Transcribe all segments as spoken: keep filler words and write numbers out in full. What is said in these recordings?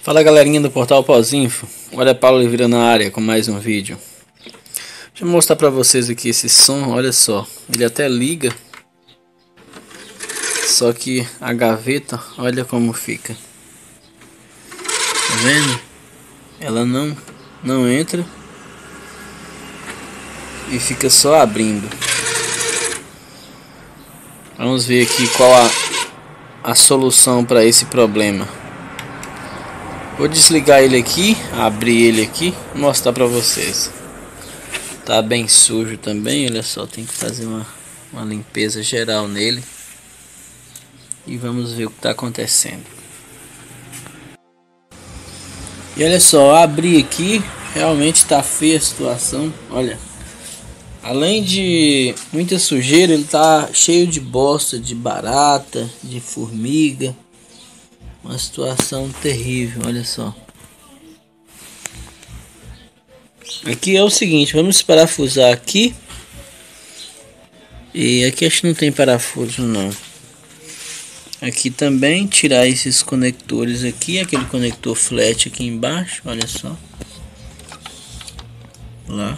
Fala galerinha do portal Pozinfo, olha Paulo Oliveira na área com mais um vídeo. Deixa eu mostrar pra vocês aqui esse som, olha só, ele até liga, só que a gaveta, olha como fica, tá vendo? Ela não, não entra e fica só abrindo. Vamos ver aqui qual a, a solução para esse problema. Vou desligar ele aqui, abrir ele aqui e mostrar pra vocês. Tá bem sujo também, olha só, tem que fazer uma, uma limpeza geral nele. E vamos ver o que tá acontecendo. E olha só, abri aqui, realmente tá feia a situação, olha. Além de muita sujeira, ele tá cheio de bosta, de barata, de formiga. Uma situação terrível, olha só. Aqui é o seguinte, vamos parafusar aqui. E aqui acho que não tem parafuso não. Aqui também, tirar esses conectores aqui, aquele conector flat aqui embaixo, olha só. Lá.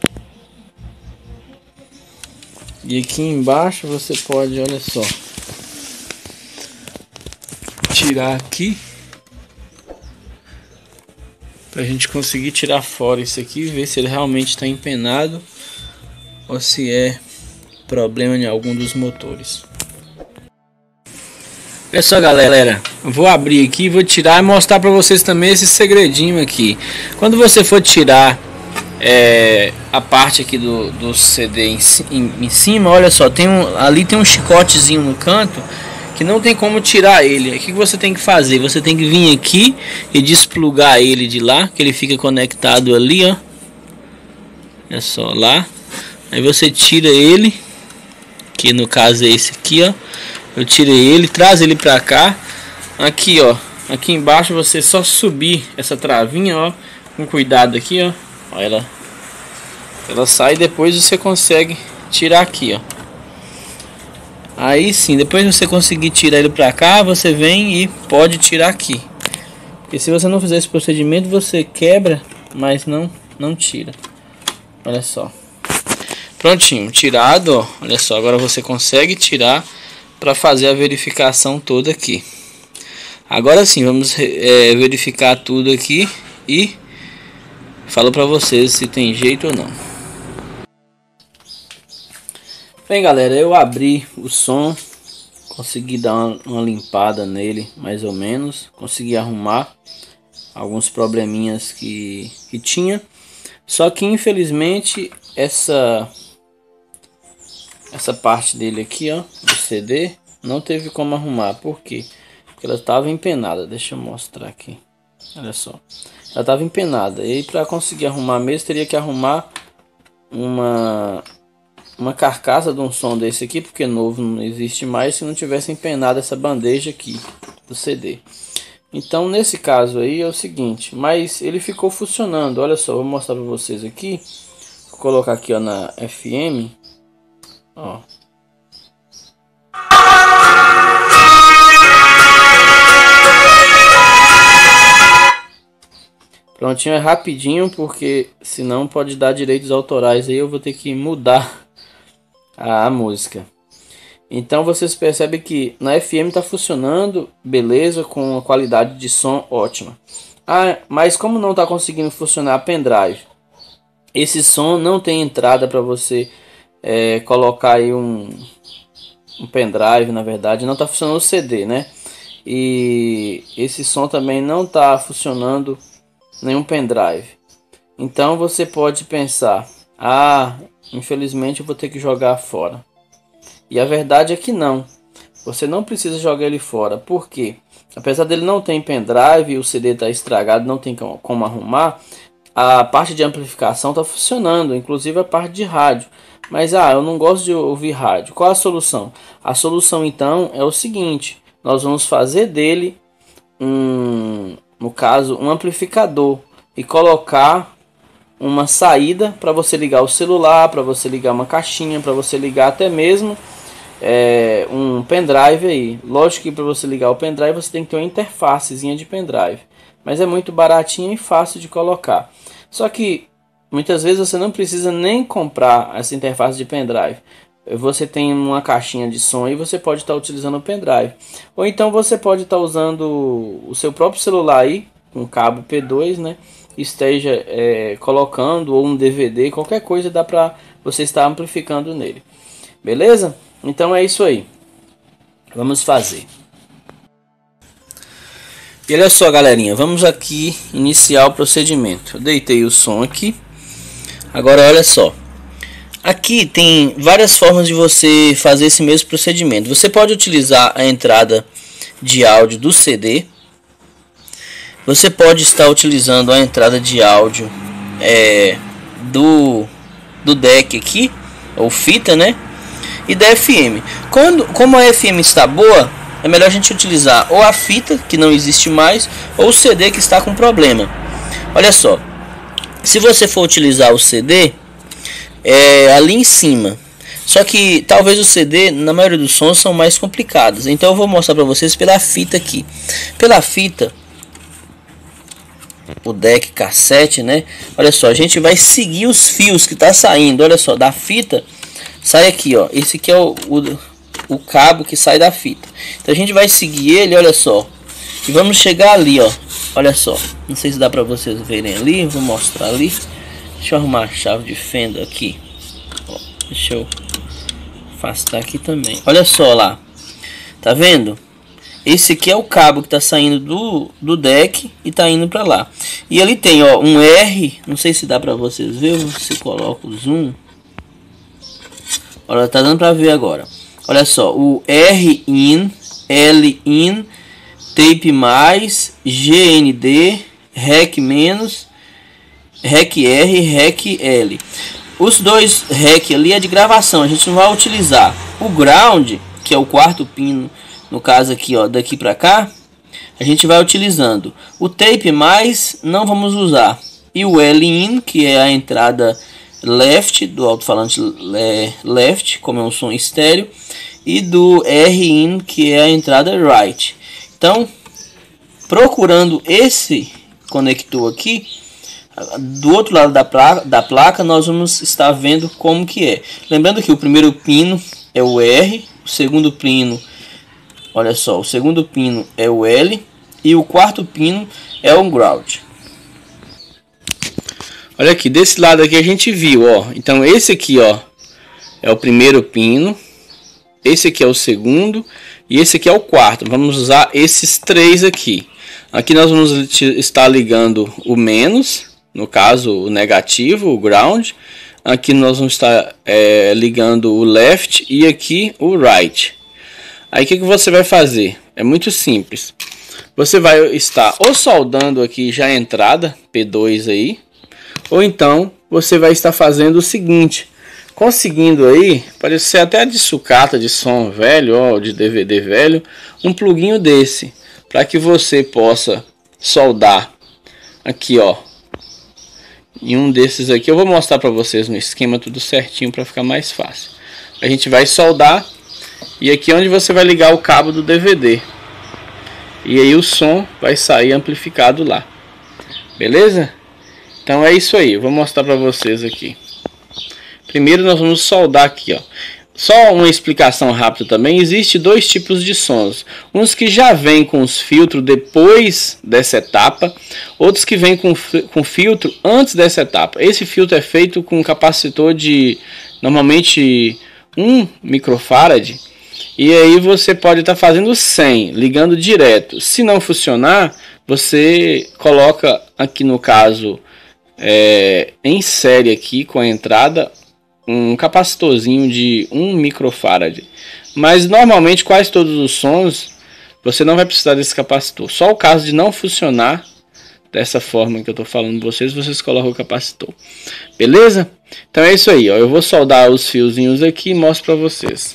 E aqui embaixo você pode, olha só, tirar aqui pra gente conseguir tirar fora isso aqui e ver se ele realmente está empenado ou se é problema em algum dos motores. Olha só galera, eu vou abrir aqui, vou tirar e mostrar para vocês também esse segredinho aqui. Quando você for tirar é, a parte aqui do, do C D em, em, em cima, olha só, tem um, ali tem um chicotezinho no canto que não tem como tirar ele. O que você tem que fazer? Você tem que vir aqui e desplugar ele de lá, que ele fica conectado ali, ó. É só lá. Aí você tira ele, que no caso é esse aqui, ó. Eu tirei ele, traz ele pra cá. Aqui, ó. Aqui embaixo você só subir essa travinha, ó. Com cuidado aqui, ó. Ó ela, ela sai, depois você consegue tirar aqui, ó. Aí sim, depois você conseguir tirar ele pra cá, você vem e pode tirar aqui. Porque se você não fizer esse procedimento, você quebra, mas não, não tira. Olha só. Prontinho, tirado, ó. Olha só, agora você consegue tirar para fazer a verificação toda aqui. Agora sim, vamos é, verificar tudo aqui e falo pra vocês se tem jeito ou não. Bem galera, eu abri o som, consegui dar uma, uma limpada nele mais ou menos, consegui arrumar alguns probleminhas que, que tinha, só que infelizmente essa essa parte dele aqui, ó, do C D, não teve como arrumar. Por quê? Porque ela estava empenada. Deixa eu mostrar aqui, olha só, ela estava empenada e para conseguir arrumar mesmo teria que arrumar uma uma carcaça de um som desse aqui, porque novo não existe mais se não tivesse empenado essa bandeja aqui do C D. Então nesse caso aí é o seguinte, mas ele ficou funcionando. Olha só, vou mostrar para vocês aqui. Vou colocar aqui, ó, na F M, ó. Prontinho, é rapidinho, porque senão pode dar direitos autorais aí, eu vou ter que mudar a música. Então vocês percebem que na F M está funcionando beleza, com a qualidade de som ótima. Ah, mas como não está conseguindo funcionar a pendrive, esse som não tem entrada para você é, colocar aí um, um pendrive, na verdade não está funcionando o C D, né? E esse som também não está funcionando nenhum pendrive. Então você pode pensar, ah, infelizmente eu vou ter que jogar fora. E a verdade é que não. Você não precisa jogar ele fora. Por quê? Apesar dele não ter pendrive, o C D está estragado, não tem como arrumar, a parte de amplificação está funcionando, inclusive a parte de rádio. Mas ah, eu não gosto de ouvir rádio. Qual a solução? A solução então é o seguinte: nós vamos fazer dele um, no caso, um amplificador e colocar uma saída para você ligar o celular, para você ligar uma caixinha, para você ligar até mesmo é, um pendrive aí. Lógico que para você ligar o pendrive você tem que ter uma interfacezinha de pendrive. mas é muito baratinha e fácil de colocar. Só que muitas vezes você não precisa nem comprar essa interface de pendrive. Você tem uma caixinha de som e você pode estar utilizando o pendrive. Ou então você pode estar usando o seu próprio celular aí, com cabo P dois, né? Esteja é, colocando, ou um D V D, qualquer coisa dá para você estar amplificando nele. Beleza? Então é isso aí. Vamos fazer. E olha só, galerinha, vamos aqui iniciar o procedimento. Eu deitei o som aqui. Agora olha só. Aqui tem várias formas de você fazer esse mesmo procedimento. Você pode utilizar a entrada de áudio do C D. Você pode estar utilizando a entrada de áudio é, do, do deck aqui, ou fita, né? E da F M. Quando, como a F M está boa, é melhor a gente utilizar ou a fita, que não existe mais, ou o C D que está com problema. Olha só, se você for utilizar o C D, é ali em cima. Só que talvez o C D, na maioria dos sons, são mais complicados. Então eu vou mostrar para vocês pela fita aqui. Pela fita, o deck cassete, né? Olha só, a gente vai seguir os fios que tá saindo. Olha só, da fita sai aqui, ó. Esse aqui é o, o, o cabo que sai da fita. Então a gente vai seguir ele, olha só. E vamos chegar ali, ó. Olha só. Não sei se dá pra vocês verem ali. Vou mostrar ali. Deixa eu arrumar a chave de fenda aqui. Ó, deixa eu afastar aqui também. Olha só lá. Tá vendo? Esse aqui é o cabo que tá saindo do, do deck e tá indo pra lá. E ali tem, ó, um R. Não sei se dá pra vocês verem. Se coloca o zoom. Olha, tá dando pra ver agora. Olha só, o R in, L in, tape mais, G N D, rec menos, rec R, rec L. Os dois rec ali é de gravação, a gente não vai utilizar. O ground, que é o quarto pino, no caso aqui, ó, daqui pra cá, a gente vai utilizando. O tape mais não vamos usar. E o L in, que é a entrada left, do alto-falante left, como é um som estéreo, e do R in, que é a entrada right. Então, procurando esse conector aqui, do outro lado da placa, da placa, nós vamos estar vendo como que é. Lembrando que o primeiro pino é o R, o segundo pino, olha só, o segundo pino é o L, e o quarto pino é o ground. Olha aqui, desse lado aqui a gente viu, ó. Então esse aqui, ó, é o primeiro pino. Esse aqui é o segundo. E esse aqui é o quarto. Vamos usar esses três aqui. Aqui nós vamos estar ligando o menos. No caso, o negativo, o ground. Aqui nós vamos estar é, ligando o left. E aqui o right. Aí o que, que você vai fazer? É muito simples. Você vai estar ou soldando aqui já a entrada P dois aí. Ou então você vai estar fazendo o seguinte, conseguindo aí, parece ser até de sucata de som velho, ó, de D V D velho, um pluguinho desse, para que você possa soldar aqui, ó, em um desses aqui. Eu vou mostrar para vocês no esquema tudo certinho para ficar mais fácil. A gente vai soldar e aqui é onde você vai ligar o cabo do D V D. E aí o som vai sair amplificado lá. Beleza? Então é isso aí, eu vou mostrar para vocês aqui. Primeiro nós vamos soldar aqui, ó. Só uma explicação rápida também, existe dois tipos de sons. Uns que já vêm com os filtros depois dessa etapa, outros que vêm com, com filtro antes dessa etapa. Esse filtro é feito com um capacitor de normalmente um microfarad. E aí você pode estar tá fazendo cem, ligando direto. Se não funcionar, você coloca aqui no caso... É, em série aqui com a entrada um capacitorzinho de um microfarad, mas normalmente quase todos os sons você não vai precisar desse capacitor. Só o caso de não funcionar dessa forma que eu estou falando para vocês, vocês colocam o capacitor. Beleza? Então é isso aí, ó. Eu vou soldar os fiozinhos aqui e mostro para vocês.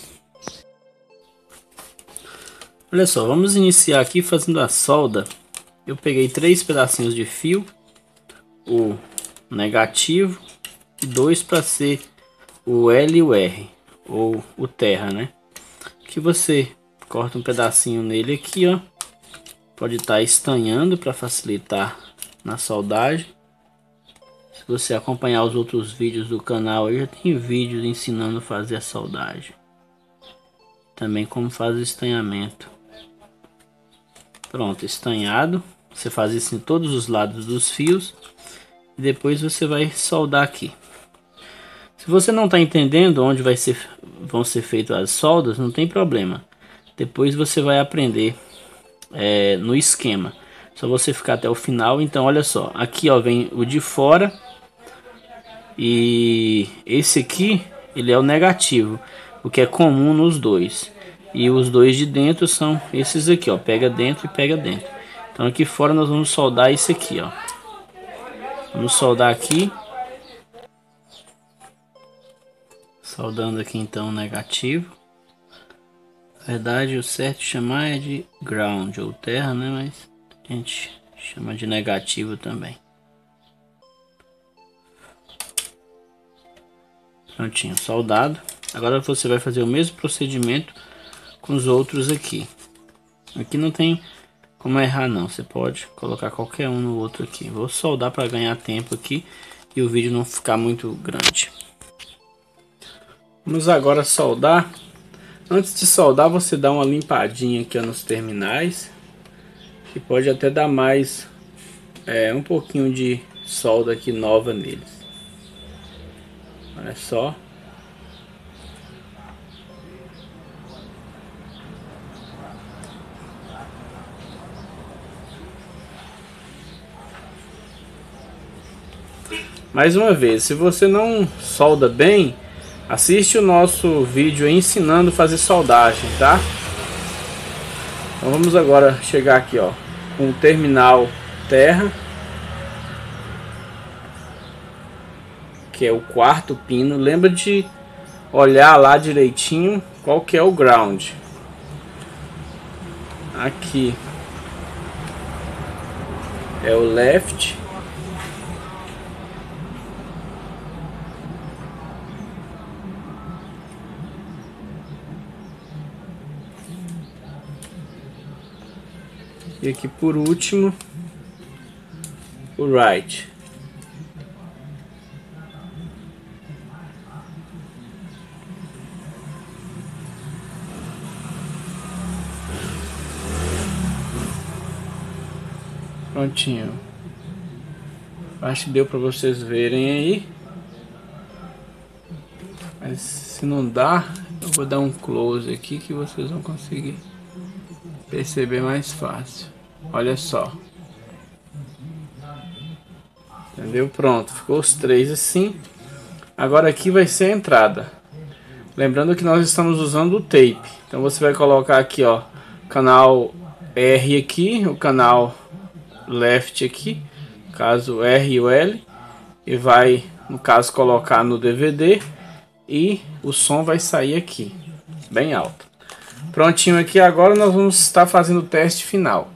Olha só, vamos iniciar aqui fazendo a solda. Eu peguei três pedacinhos de fio, o negativo e dois para ser o L e o R, ou o terra, né? Que você corta um pedacinho nele aqui, ó, pode estar estanhando para facilitar na soldagem. Se você acompanhar os outros vídeos do canal, eu já tenho vídeos ensinando a fazer a soldagem. Também como faz o estanhamento. Pronto, estanhado. Você faz isso em todos os lados dos fios. E depois você vai soldar aqui. Se você não está entendendo onde vai ser, vão ser feitas as soldas, não tem problema. Depois você vai aprender é, no esquema. Só você ficar até o final. Então olha só, aqui ó, vem o de fora. E esse aqui, ele é o negativo, o que é comum nos dois. E os dois de dentro são esses aqui, ó, pega dentro e pega dentro. Então aqui fora nós vamos soldar esse aqui, ó. Vamos soldar aqui. Soldando aqui então o negativo. Na verdade o certo chamar é de ground ou terra, né? Mas a gente chama de negativo também. Prontinho, soldado. Agora você vai fazer o mesmo procedimento com os outros aqui. Aqui não tem como errar não, você pode colocar qualquer um no outro aqui. Vou soldar para ganhar tempo aqui e o vídeo não ficar muito grande. Vamos agora soldar. Antes de soldar, você dá uma limpadinha aqui ó, nos terminais, que pode até dar mais é, um pouquinho de solda aqui nova neles. Olha só. Mais uma vez, se você não solda bem, assiste o nosso vídeo ensinando a fazer soldagem, tá? Então vamos agora chegar aqui, ó, com o terminal terra, que é o quarto pino. Lembra de olhar lá direitinho qual que é o ground. Aqui é o left. E aqui por último o right. Prontinho. Acho que deu para vocês verem aí. Mas se não dá, eu vou dar um close aqui que vocês vão conseguir perceber mais fácil. Olha só. Entendeu? Pronto, ficou os três assim. Agora aqui vai ser a entrada. Lembrando que nós estamos usando o tape. Então você vai colocar aqui, ó, canal R aqui, o canal left aqui, no caso R e o L, e vai, no caso, colocar no D V D e o som vai sair aqui, bem alto. Prontinho aqui, agora nós vamos estar fazendo o teste final.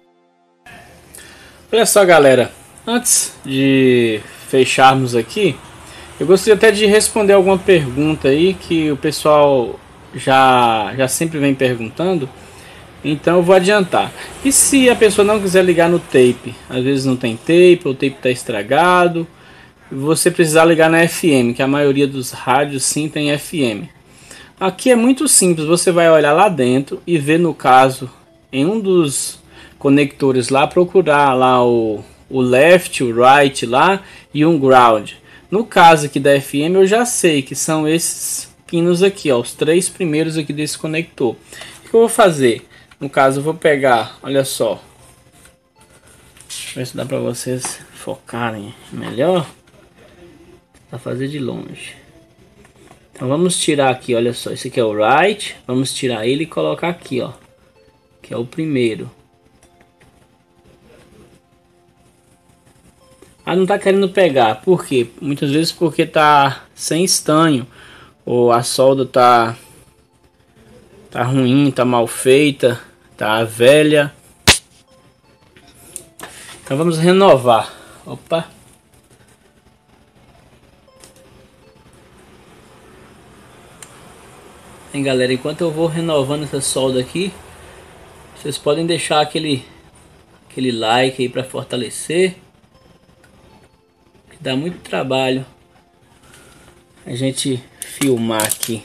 Olha só, galera, antes de fecharmos aqui, eu gostaria até de responder alguma pergunta aí que o pessoal já, já sempre vem perguntando. Então eu vou adiantar. E se a pessoa não quiser ligar no tape? Às vezes não tem tape, ou o tape está estragado. Você precisar ligar na F M, que a maioria dos rádios sim tem F M. Aqui é muito simples, você vai olhar lá dentro e ver, no caso, em um dos conectores lá, procurar lá o, o left, o right lá e um ground. No caso aqui da F M eu já sei que são esses pinos aqui, ó, os três primeiros aqui desse conector. O que eu vou fazer? No caso eu vou pegar, olha só, deixa eu ver se dá para vocês focarem melhor, para fazer de longe. Então vamos tirar aqui, olha só, esse aqui é o right, vamos tirar ele e colocar aqui, ó, que é o primeiro. Ah, não tá querendo pegar, por quê? Muitas vezes porque tá sem estanho, ou a solda tá, tá ruim, tá mal feita, tá velha. Então vamos renovar. Opa. Hein, galera, enquanto eu vou renovando essa solda aqui, vocês podem deixar aquele aquele like aí para fortalecer. Dá muito trabalho a gente filmar aqui,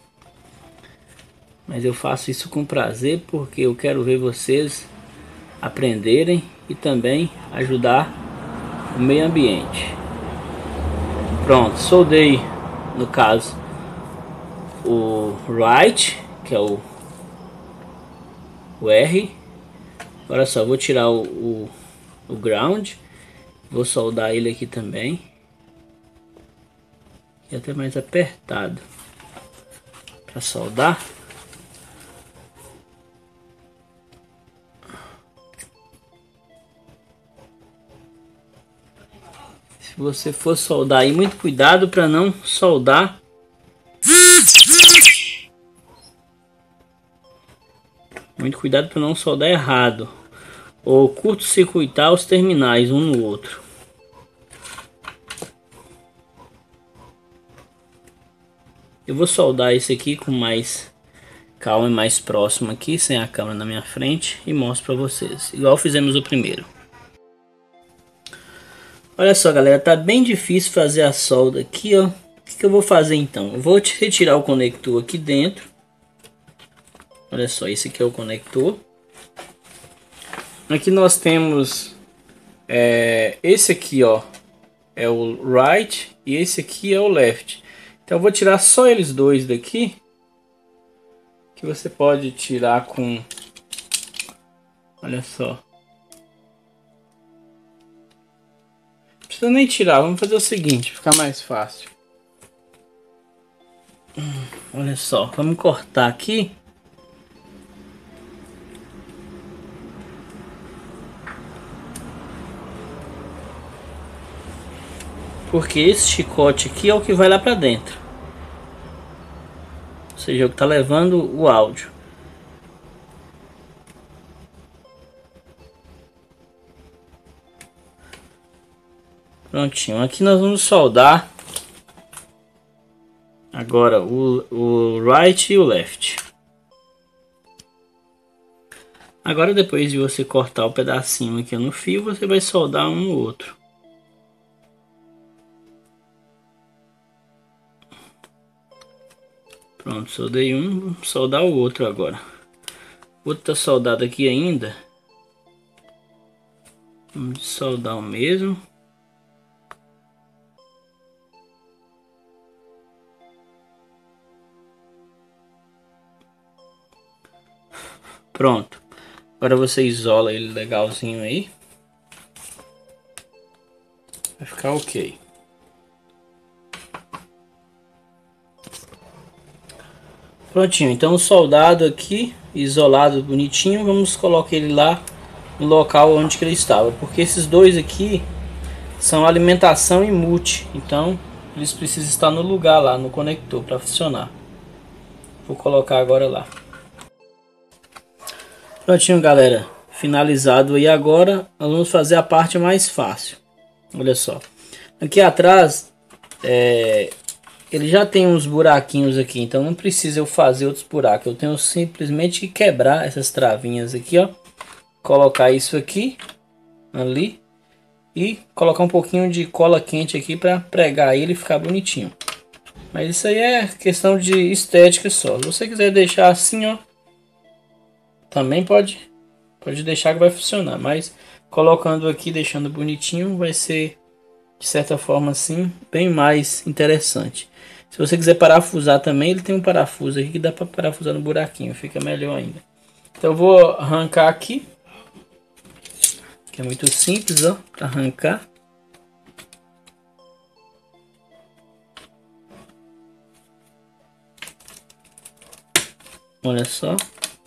mas eu faço isso com prazer porque eu quero ver vocês aprenderem e também ajudar o meio ambiente. Pronto, soldei no caso o right, que é o, o R. Agora só vou tirar o, o, o ground, vou soldar ele aqui também, e até mais apertado para soldar. Se você for soldar aí, muito cuidado para não soldar muito cuidado para não soldar errado ou curto-circuitar os terminais um no outro. Eu vou soldar esse aqui com mais calma e mais próximo aqui, sem a câmera na minha frente, e mostro para vocês, igual fizemos o primeiro. Olha só, galera, tá bem difícil fazer a solda aqui, ó. O que, que eu vou fazer então? Eu vou retirar o conector aqui dentro. Olha só, esse aqui é o conector. Aqui nós temos é, esse aqui, ó, é o right e esse aqui é o left. Então eu vou tirar só eles dois daqui, que você pode tirar com, olha só, não precisa nem tirar, vamos fazer o seguinte, ficar mais fácil. Olha só, vamos cortar aqui. Porque esse chicote aqui é o que vai lá para dentro. Ou seja, é o que está levando o áudio. Prontinho. Aqui nós vamos soldar agora o, o right e o left. Agora, depois de você cortar o pedacinho aqui no fio, você vai soldar um no outro. Pronto, soldei um, vou soldar o outro agora. O outro tá soldado aqui ainda. Vamos soldar o mesmo. Pronto. Agora você isola ele legalzinho aí. Vai ficar ok. Prontinho, então o soldado aqui, isolado bonitinho, vamos colocar ele lá no local onde que ele estava. Porque esses dois aqui são alimentação e mute, então eles precisam estar no lugar lá, no conector, para funcionar. Vou colocar agora lá. Prontinho, galera, finalizado. E agora nós vamos fazer a parte mais fácil. Olha só, aqui atrás é, ele já tem uns buraquinhos aqui, então não precisa eu fazer outros buracos. Eu tenho simplesmente que quebrar essas travinhas aqui, ó, colocar isso aqui ali e colocar um pouquinho de cola quente aqui para pregar ele e ficar bonitinho. Mas isso aí é questão de estética só. Se você quiser deixar assim, ó, também pode, pode deixar que vai funcionar, mas colocando aqui, deixando bonitinho, vai ser de certa forma assim bem mais interessante. Se você quiser parafusar também, ele tem um parafuso aqui que dá para parafusar no buraquinho, fica melhor ainda. Então eu vou arrancar aqui, que é muito simples, ó, para arrancar. Olha só.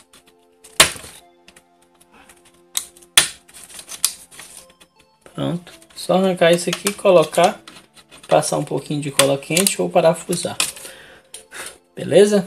Pronto, só arrancar isso aqui, colocar, passar um pouquinho de cola quente ou parafusar. Beleza?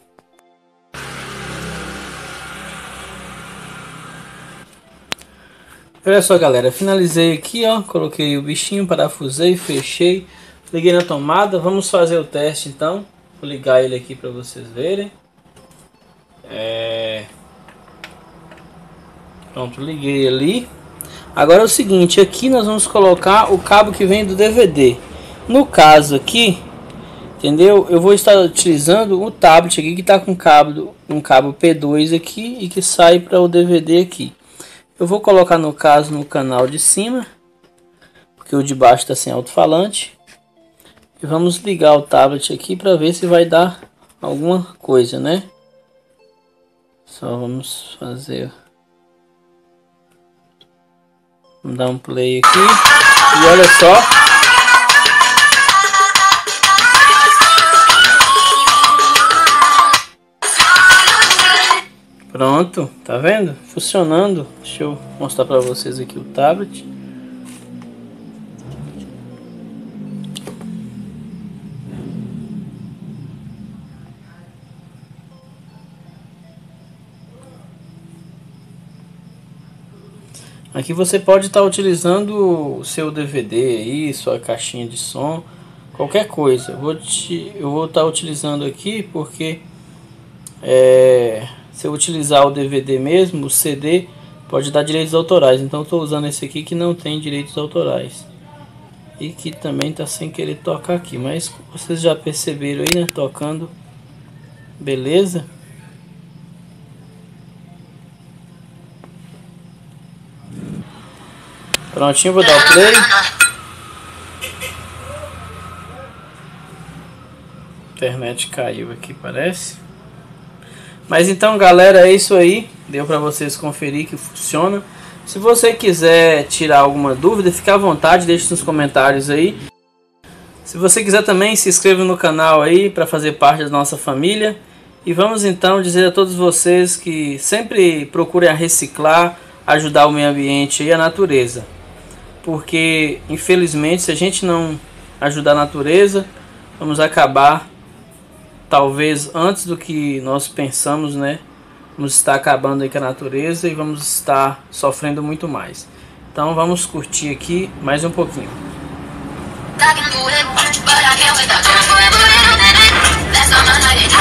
Olha só, galera, finalizei aqui, ó, coloquei o bichinho, parafusei, fechei, liguei na tomada. Vamos fazer o teste então. Vou ligar ele aqui para vocês verem. É... Pronto, liguei ali. Agora é o seguinte, aqui nós vamos colocar o cabo que vem do D V D. No caso aqui, entendeu? Eu vou estar utilizando o tablet aqui que está com cabo, um cabo P dois aqui e que sai para o D V D aqui. Eu vou colocar no caso no canal de cima, porque o de baixo está sem alto-falante. E vamos ligar o tablet aqui para ver se vai dar alguma coisa, né? Só vamos fazer... Vamos dar um play aqui. E olha só. Pronto, tá vendo? Funcionando. Deixa eu mostrar para vocês aqui o tablet. Aqui você pode estar utilizando o seu D V D aí, sua caixinha de som, qualquer coisa. Eu vou, te, eu vou estar utilizando aqui porque é, se eu utilizar o D V D mesmo, o C D pode dar direitos autorais. Então estou usando esse aqui que não tem direitos autorais. E que também está sem querer tocar aqui. Mas vocês já perceberam aí, né? Tocando. Beleza? Prontinho, vou dar o play. A internet caiu aqui, parece. Mas então, galera, é isso aí. Deu para vocês conferir que funciona. Se você quiser tirar alguma dúvida, fique à vontade, deixe nos comentários aí. Se você quiser também, se inscreva no canal aí para fazer parte da nossa família. E vamos então dizer a todos vocês que sempre procurem reciclar, ajudar o meio ambiente e a natureza. Porque infelizmente, se a gente não ajudar a natureza, vamos acabar, talvez antes do que nós pensamos, né? Vamos estar acabando aí com a natureza e vamos estar sofrendo muito mais. Então vamos curtir aqui mais um pouquinho. Tá